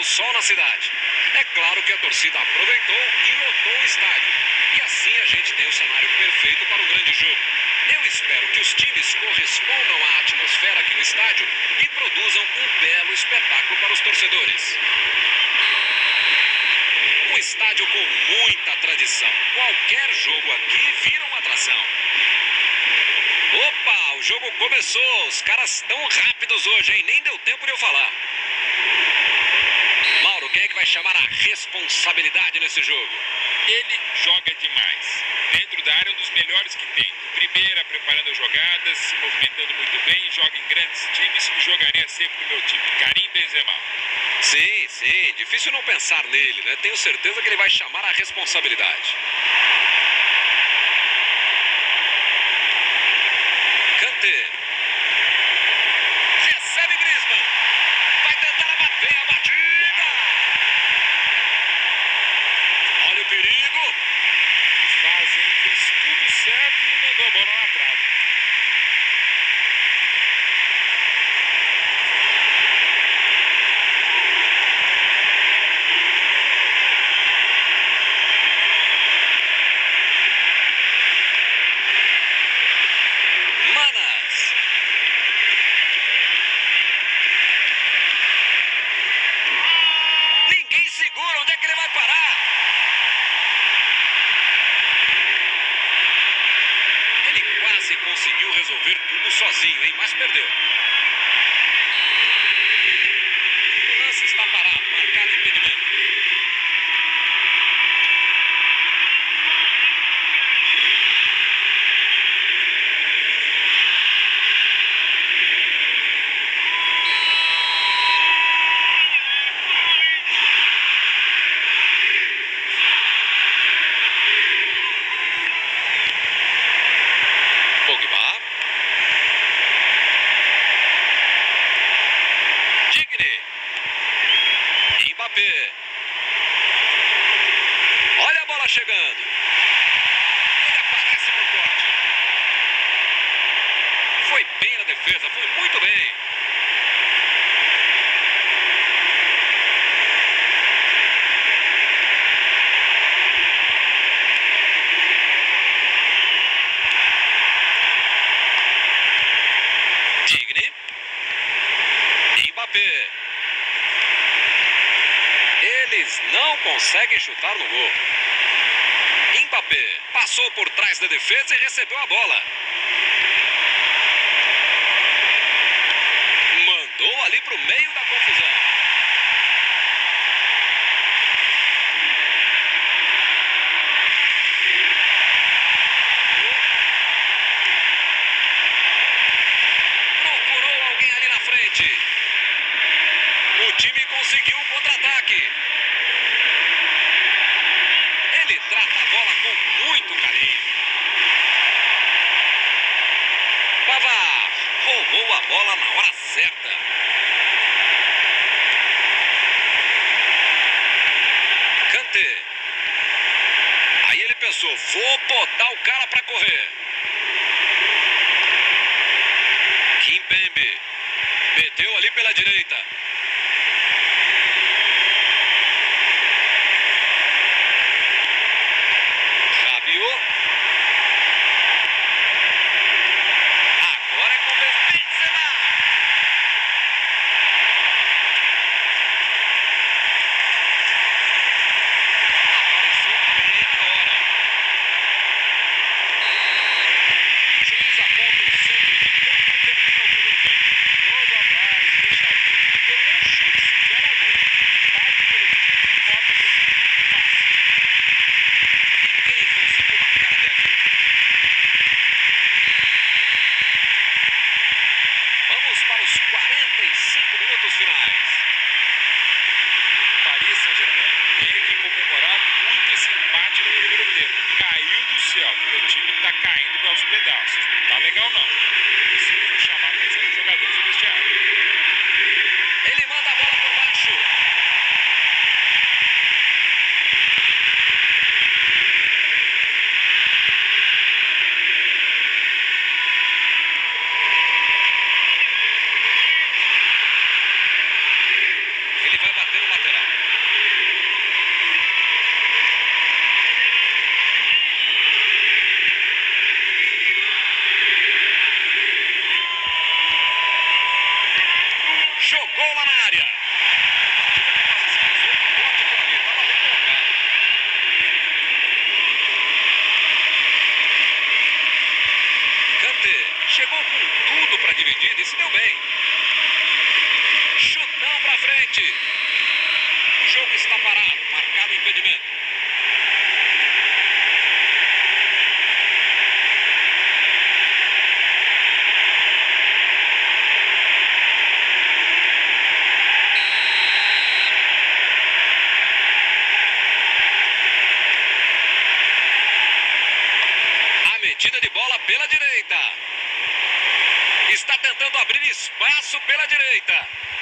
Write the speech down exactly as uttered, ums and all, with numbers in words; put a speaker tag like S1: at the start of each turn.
S1: sol na cidade. É claro que a torcida aproveitou e lotou o estádio. E assim a gente tem o cenário perfeito para o grande jogo. Eu espero que os times correspondam à atmosfera aqui no estádio e produzam um belo espetáculo para os torcedores. Um estádio com muita tradição. Qualquer jogo aqui vira uma atração. Opa, o jogo começou. Os caras estão rápidos hoje, hein? Nem deu tempo de eu falar. Mauro, quem é que vai chamar a responsabilidade nesse jogo?
S2: Ele joga demais. Dentro da área, um dos melhores que tem. Primeira, preparando as jogadas, se movimentando muito bem, joga em grandes times e jogaria sempre no meu time. Karim Benzema.
S1: Sim, sim. Difícil não pensar nele, né? Tenho certeza que ele vai chamar a responsabilidade. Kanté. Recebe Griezmann. Vai tentar abater a batida. Olha o perigo.
S2: Fazem, fez tudo certo e mandou a bola na trave.
S1: Manas. Ninguém segura. Onde é que ele vai parar? Ele quase conseguiu resolver tudo sozinho, hein? Mas perdeu. O lance está parado, marcado impedimento. Pogba. Digne. Mbappé. Olha a bola chegando. Ele aparece pro corte. Foi bem na defesa, foi muito bem. Digne. Mbappé. Eles não conseguem chutar no gol. Mbappé passou por trás da defesa e recebeu a bola. Mandou ali pro meio da confusão. Procurou alguém ali na frente. O time conseguiu o contra-ataque. Ele trata a bola com muito carinho. Pavard roubou a bola na hora certa. Kanté. Aí ele pensou, vou botar o cara pra correr. Kimpembe. Meteu ali pela direita. Rabiot. Agora é com Benzema. Apareceu bem na hora. E o juiz aponta o centro de campo e termina o primeiro tempo.
S2: Todo atrás, fechadinho, deu um chute sequer a gol. Parte pelo time, importa pro passe.
S1: Ninguém conseguiu marcar até aqui. Vamos para os quarenta e cinco minutos finais.
S2: Paris Saint-Germain tem que comemorar muito esse empate no primeiro tempo. Caiu do céu, porque o time tá caindo aos pedaços. Não tá legal não. Preciso chamar a atenção dos jogadores do vestiário.
S1: Ele manda a bola por baixo. Ele vai bater. pelo lateral. Jogou lá na área. Kanté chegou com tudo para dividir e se deu bem. Chutão para frente. O jogo está parado, marcado impedimento. Metida de bola pela direita. Está tentando abrir espaço pela direita.